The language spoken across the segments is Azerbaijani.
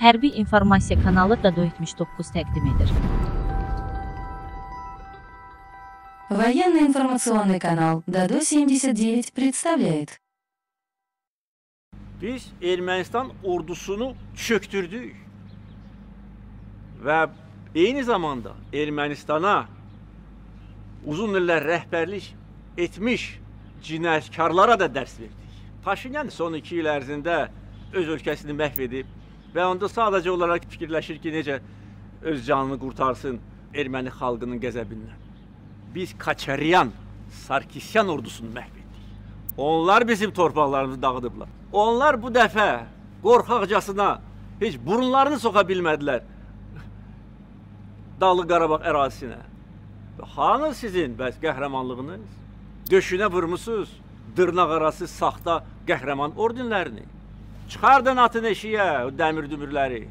Hərbi informasiya kanalı Dado 79 təqdim edir. Военно-информационный канал Дado 79 представляет. Biz Ermənistan ordusunu çöktürdük və eyni zamanda Ermənistana uzun illər rəhbərlik etmiş cinayətkarlara da dərs verdik. Paşinyan son 2 il ərzində öz ölkəsini məhv edib və onda sadəcə olaraq fikirləşir ki, necə öz canını qurtarsın erməni xalqının qəzəbindən. Biz Kaçaryan, Sarkisyan ordusunu məhv etdik. Onlar bizim torpaqlarımızı dağıdıblar. Onlar bu dəfə qorxaqcasına heç burunlarını soxa bilmədilər Dağlı Qarabağ ərazisinə. Hanı sizin bəs qəhrəmanlığınız? Döşünə vurmusunuz dırnaq arası saxta qəhrəman ordinlərini. Çıxardın atın eşiyə o dəmir dümürləri.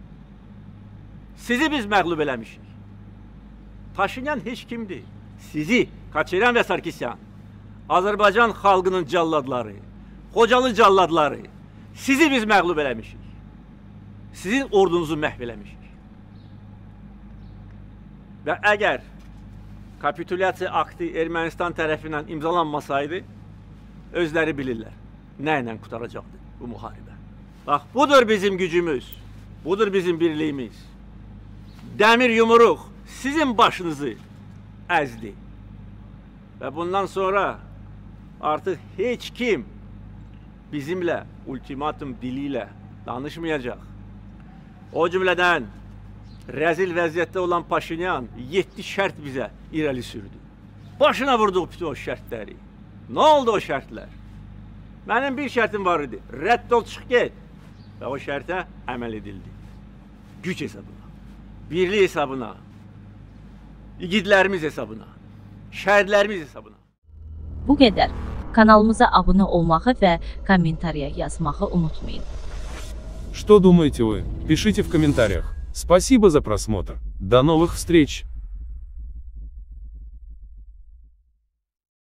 Sizi biz məğlub eləmişik. Paşinyan heç kimdir. Sizi, Kaçaryan və Sarkisyan, Azərbaycan xalqının calladları, Xocalı calladları, sizi biz məğlub eləmişik. Sizin ordunuzu məhv eləmişik. Və əgər kapitulyasiya aktı Ermənistan tərəfindən imzalanmasaydı, özləri bilirlər nə ilə qutaracaqdı bu müharibə. Bax, budur bizim gücümüz, budur bizim birliyimiz. Dəmir yumruq sizin başınızı əzdi. Və bundan sonra artıq heç kim bizimlə ultimatum dili ilə danışmayacaq. O cümlədən rəzil vəziyyətdə olan Paşinyan 7 şərt bizə irəli sürdü. Başına vurduq bütün o şərtləri. Nə oldu o şərtlər? Mənim bir şərtim var idi. Rədd ol, çıx get. Və o şərtə əməl edildi. Güc hesabına, birlik hesabına, igidlərimiz hesabına, şəhidlərimiz hesabına. Bu qədər. Kanalımıza abunə olmağı və kommentariya yazmağı unutmayın. Что думаете вы? Пишите в комментариях. Спасибо за просмотр. До новых встреч!